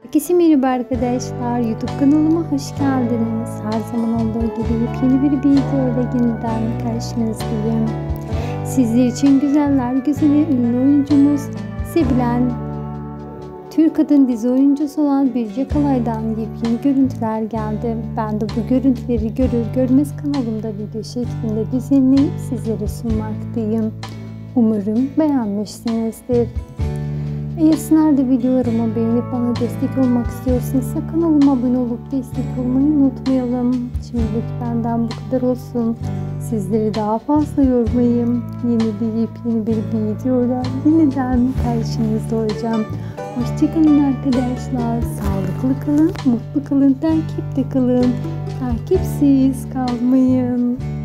Herkese merhaba arkadaşlar. YouTube kanalıma hoş geldiniz. Her zaman olduğu gibi yepyeni bir video ile yeniden karşınızdayım. Sizler için güzeller güzeli ünlü oyuncumuz sevilen Türk kadın dizi oyuncusu olan Birce Akalay'dan yepyeni görüntüler geldi. Ben de bu görüntüleri görür görmez kanalımda video şeklinde düzenleyip sizlere sunmaktayım. Umarım beğenmişsinizdir. Eğer sizler de videolarımı beğenip bana destek olmak istiyorsanız kanalıma abone olup destek olmayı unutmayalım. Şimdilik benden bu kadar olsun. Sizleri daha fazla yormayayım. Yepyeni bir videoyla yeniden karşınızda olacağım. Hoşçakalın arkadaşlar. Sağlıklı kalın, mutlu kalın, takipte kalın. Takipsiz kalmayın.